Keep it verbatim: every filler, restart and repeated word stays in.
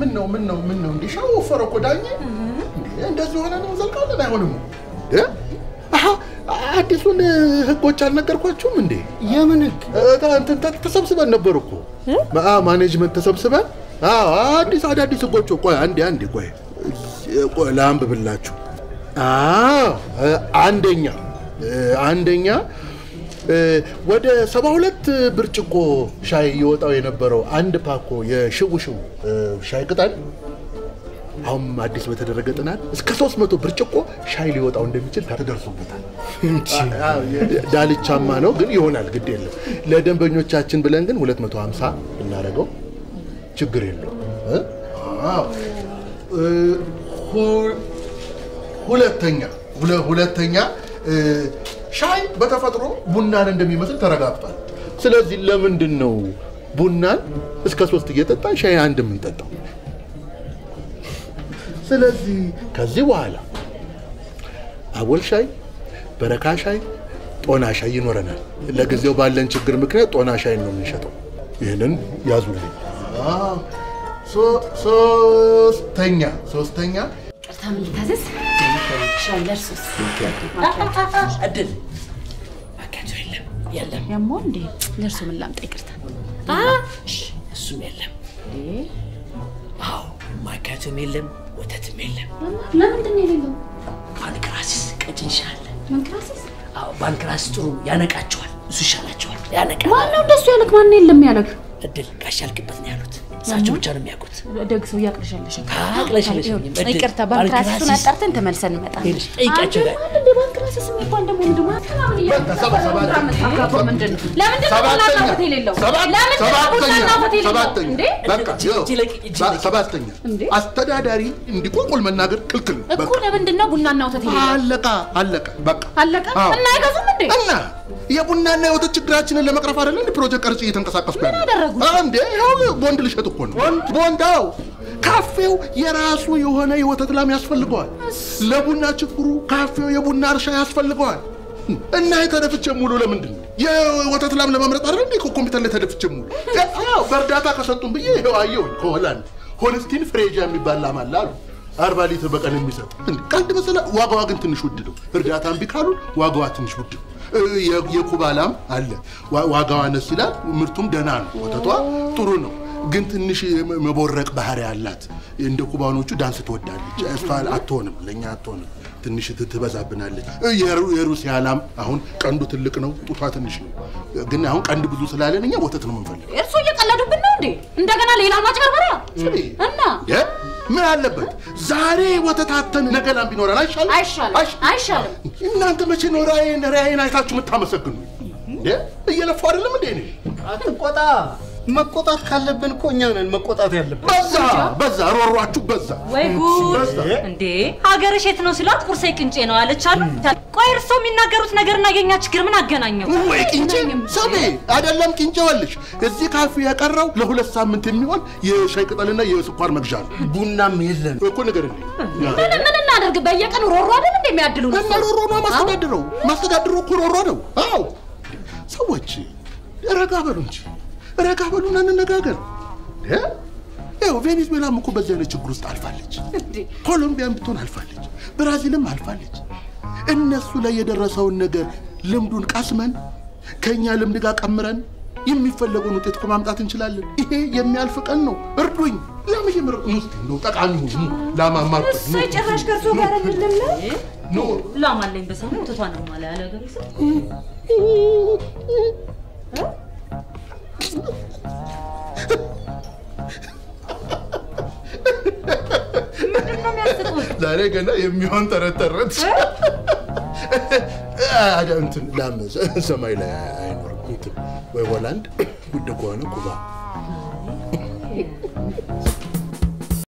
ምን ነው ምን ነው ምን ነው እንዲሻው ወፈረ እኮ ዳኜ እንደዚህ ሆነ ነው ዘልቃለን አይሆንም እ አሃ አዲሱን ህጎች አልነገርኳችሁም እንዴ የምን ህግ እንትን ተሰብስበን ነበር እኮ ማ ማኔጅመንት ተሰብስበን አዎ አዲስ አዳዲስ ህጎች ቆይ አንዴ አንዴ ቆይ ቆይ ላንብብላችሁ አዎ አንደኛ አንደኛ ወደ ሰባ ሁለት ብርጭቆ ሻይ ይወጣው የነበረው አንድ ፓኮ የሽውሽው ሻይ ቅጠል አሁን አዲስ በተደረገ ጥናት እስከ ሶስት መቶ ብርጭቆ ሻይ ሊወጣው እንደሚችል ተደርሶበታል ዳልቻማ ነው ግን ይሆናል ግድ የለም ለደንበኞቻችን ብለን ግን ሁለት መቶ ሃምሳ እናረጋው ችግር የለው አዎ ሁለተኛ ሁለተኛ ሻይ በተፈጥሮ ቡናን እንደሚመስል ተረጋግጧል ስለዚህ ለምንድን ነው ቡናን እስከ ሶስት እየጠጣን ሻይ አንድ ምን ጠጣው ስለዚህ ከዚህ በኋላ አቦል ሻይ በረካ ሻይ ጦና ሻይ ይኖረናል ለጊዜው ባለን ችግር ምክንያት ጦና ሻይ ነው የምንሸጠው ይሄንን ያዙልኝ አዎ ሶ ሶስተኛ ሶስተኛ ቅርታ ምን ልታዘዝ ሻይ ለርሱስ አድል አካጆ የለም የለም ያሞ እንዴ ለርሱ ምን ላምጣ ይቅርታ አ እሱም የለም አዎ ማካጆም የለም ወተትም የለም ለምንድን ነው የሌለው ባንክራሲስ ቀጭንሻለ ባንክራሲስ አዎ ባንክራሲስ ጥሩ ያነቃቸዋል እሱ ይሻላቸዋል ያነቃ ማን ነው እንደሱ ያለክ ማን የለም ያለክ እድል ጋሻልክበት ነው ያሉት ሳቸው ብቻ ነው የሚያውቁት ደግሰው ያቅልሻለሽ አቅልሻለሽ ይቅርታ ባንክራሲሱን አጣርተን ተመልሰን እንመጣለን ጠይቃቸው ጋር እንዴ ባንክራሲስ የሚባል ደግሞ እንደማ ሰላም ነው ሰባ ሰባ አካቶ ምንድን ለምን ደግሞ ሆቴል የሌለው ለምን ደግሞ ሆቴል የሌለው እንዴ በቃ ሰባተኛ አስተዳዳሪ እንዲቆቁል መናገር ክልክል እኮ ለምንድን ነው ቡናና ወተት የሌለው አለቃ አለቃ በቃ አለቃ እና አይገዙም እንዴ እና የቡናና የወተት ችግራችንን ለመቅረፍ አይደል እንዴ ፕሮጀክት ቀርጽ እየተንቀሳቀስኩ ያለው አንዴ ይሄው ቦንድ ልሸጥ እኮ ነው ቦንዳው ካፌው የራሱ የሆነ የወተት ላም ያስፈልገዋል ለቡና ችግሩ ካፌው የቡና እርሻ ያስፈልገዋል እና የተደፍቼ ሙሉ ለምንድን ነው የወተት ላም ለማምረጥ አይደል እንዴ ኮምፒውተር ላይ ተደፍቼ ሙሉ አዎ በእርዳታ ከሰጡን ብዬ ይሄው አየው ከሆላንድ ሆልስቲን ፍሬጃ የሚባል ላም አለ አሉ አርባ ሊትር በቀን የሚሰጥ ቀልድ መሰለ ዋጋዋ ግን ትንሽ ውድ ነው እርዳታም ቢካሉ ዋጋዋ ትንሽ ውድ ነው የኩባላም አለ ዋጋዋ አነስ ይላል ምርቱም ደህና ነው ወተቷ ጥሩ ነው ግን ትንሽ መቦረቅ ባህሪ ያላት እንደ ኩባኖቹ ዳንስ ትወዳለች እስፋል አትሆንም ለኛ አትሆንም ትንሽ ትበዛብናለች የሩሲያ ላም አሁን ቀንዱ ትልቅ ነው ጡቷ ትንሽ ነው ግን አሁን ቀንድ ብዙ ስላለን እኛ ወተት ነው የምንፈልገው እርሱ እየቀለዱብን ነው እንዴ እንደገና ሌላ ማጭበርበሪያ እና ምን አለበት ዛሬ ወተታተን ነገ ላም ቢኖረን አይሻልም አይሻልም አይሻልም እናንተ መቼ ነው ራይን ራይን አይታችሁ የምታመሰግኑ እንዴ እየለፋው አይደለም እንዴ እኔ አትቆጣ መቆጣት ካለብን እኮ እኛ ነን መቆጣት ያለብን በዛ በዛ ሮሯችሁ በዛ ወይ ጉድ እንዴ ሀገርሽ የት ነው ሲሏት ቁርሴ ቅንጬ ነው አለች አሉ ቆይ እርሶ የሚናገሩት ነገርና የኛ ችግር ምን አገናኘው ወይ ቅንጬ ሰሜ አይደለም ቅንጬ ወልሽ እዚህ ካፌ ያቀረው ለሁለት ሳምንት የሚሆን የሻይ ቅጠልና የስኳር መግዣ ነው ቡናም የለም እኮ ነገር እንዴ ምን ምን እናደርግ በየቀኑ ሮሮ አይደል እንደሚያድሉ ነው ሮሮ ነው ማስተዳድረው ማስተዳድረው እኮ ሮሮ ነው አዎ ሰዎች ረጋ በሉ እንጂ ረጋ በሉና እንነጋገር እ ይኸው ቬኔዙዌላም እኮ በዚህ አይነት ችግር ውስጥ አልፋለች ኮሎምቢያም ብትሆን አልፋለች ብራዚልም አልፋለች እነሱ ላይ የደረሰውን ነገር ልምዱን ቀስመን ከኛ ልምድ ጋር ቀምረን የሚፈልገውን ውጤት እኮ ማምጣት እንችላለን ይሄ የሚያልፍ ቀን ነው እርዱኝ ለምን ሙስቲ ነው ጠቃሚ ነው ላማማር ነው እሱ ጭራሽ ከርሶ ጋር አይደለም ነው ላማለኝ በሰሙ ተቷን ነው ማለት ያለ ነገር ይሰጥ ምንድነው የሚያስቁት ዛሬ ገና የሚሆን ተረተረት አዳንትን ላምዝ ሰማይ ላይ አይኖርም እንትን ወይ ሆላንድ ጉድ ከሆነ ኩባ